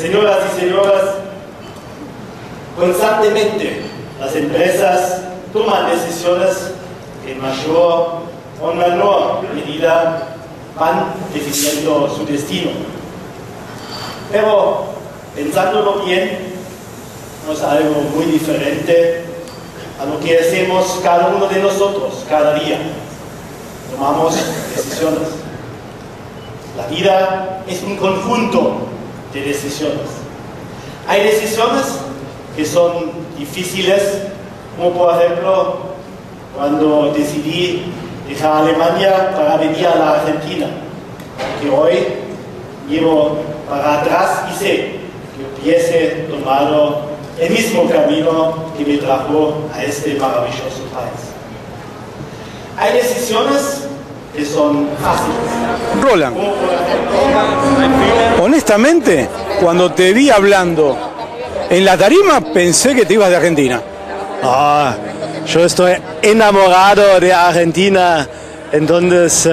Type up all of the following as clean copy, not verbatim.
Señoras y señores, constantemente las empresas toman decisiones que en mayor o menor medida van definiendo su destino. Pero, pensándolo bien, no es algo muy diferente a lo que hacemos cada uno de nosotros cada día. Tomamos decisiones. La vida es un conjunto de decisiones. Hay decisiones que son difíciles, como por ejemplo cuando decidí dejar Alemania para venir a la Argentina, que hoy llevo para atrás y sé que hubiese tomado el mismo camino que me trajo a este maravilloso país. Hay decisiones que son fáciles. Roland, honestamente, cuando te vi hablando en la tarima, pensé que te ibas de Argentina. Yo estoy enamorado de Argentina, entonces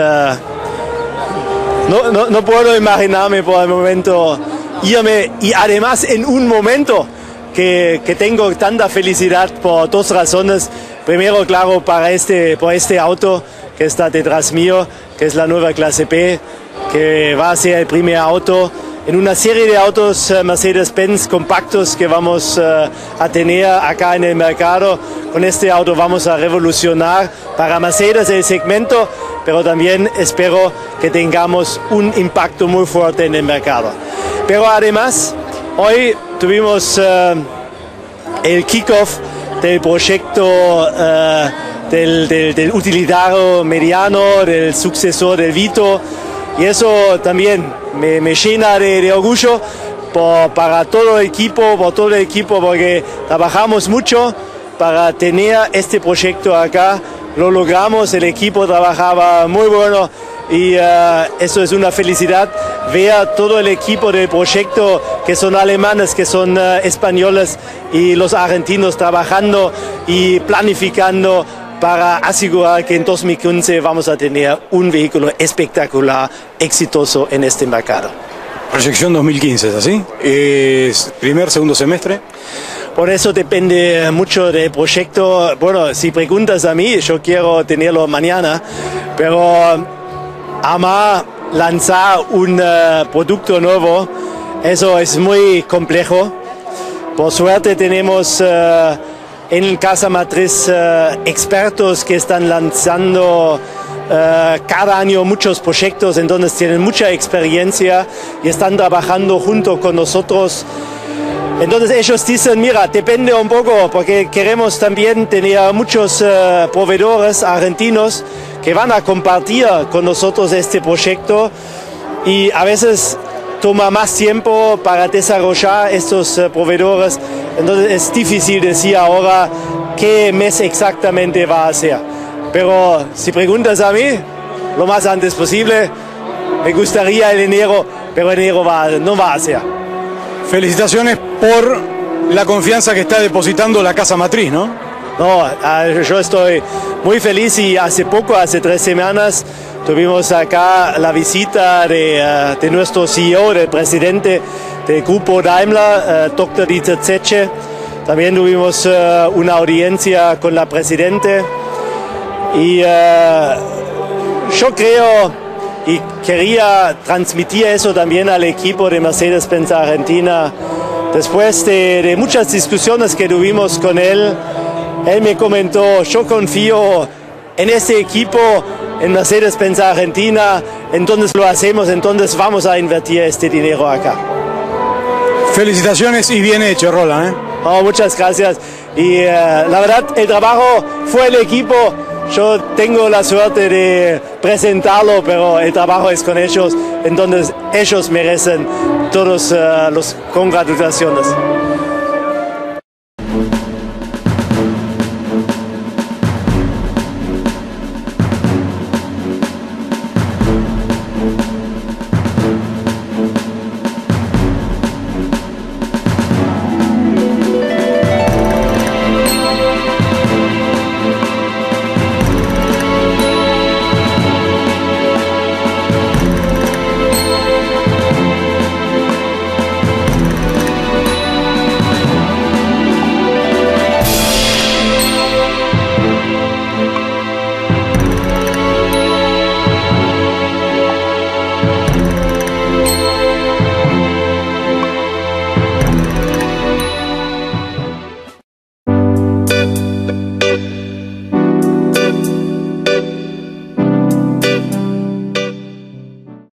no puedo imaginarme por el momento irme, y además en un momento que tengo tanta felicidad por dos razones. Primero, claro, por este auto que está detrás mío, que es la nueva clase P, que va a ser el primer auto en una serie de autos Mercedes-Benz compactos que vamos a tener acá en el mercado. Con este auto vamos a revolucionar para Mercedes el segmento, pero también espero que tengamos un impacto muy fuerte en el mercado. Pero además, hoy tuvimos el kickoff del proyecto del utilitario mediano, del sucesor del Vito, y eso también me llena de orgullo para todo el equipo, porque trabajamos mucho para tener este proyecto acá. Lo logramos, el equipo trabajaba muy bueno, y eso es una felicidad ver todo el equipo del proyecto, que son alemanes, que son españoles, y los argentinos trabajando y planificando para asegurar que en 2015 vamos a tener un vehículo espectacular, exitoso en este mercado. Proyección 2015, ¿es así? ¿Es primer, segundo semestre? Por eso depende mucho del proyecto. Bueno, si preguntas a mí, yo quiero tenerlo mañana, pero amar lanzar un producto nuevo, eso es muy complejo. Por suerte tenemos en Casa Matriz expertos que están lanzando cada año muchos proyectos, entonces tienen mucha experiencia y están trabajando junto con nosotros. Entonces ellos dicen, mira, depende un poco, porque queremos también tener muchos proveedores argentinos que van a compartir con nosotros este proyecto, y a veces toma más tiempo para desarrollar estos proveedores. Entonces es difícil decir ahora qué mes exactamente va a ser. Pero si preguntas a mí, lo más antes posible. Me gustaría el enero, pero enero no va a ser. Felicitaciones por la confianza que está depositando la Casa Matriz, ¿no? No, yo estoy muy feliz, y hace 3 semanas, tuvimos acá la visita de nuestro CEO, del presidente del grupo Daimler, Dr. Dieter Zetsche. También tuvimos una audiencia con la presidente, y yo creo y quería transmitir eso también al equipo de Mercedes-Benz Argentina. Después de muchas discusiones que tuvimos con él me comentó: yo confío en este equipo, en Mercedes-Benz Argentina, entonces lo hacemos, entonces vamos a invertir este dinero acá. Felicitaciones y bien hecho, Roland, ¿eh? Oh, muchas gracias. Y la verdad, el trabajo fue el equipo. Yo tengo la suerte de presentarlo, pero el trabajo es con ellos, entonces ellos merecen todas las congratulaciones.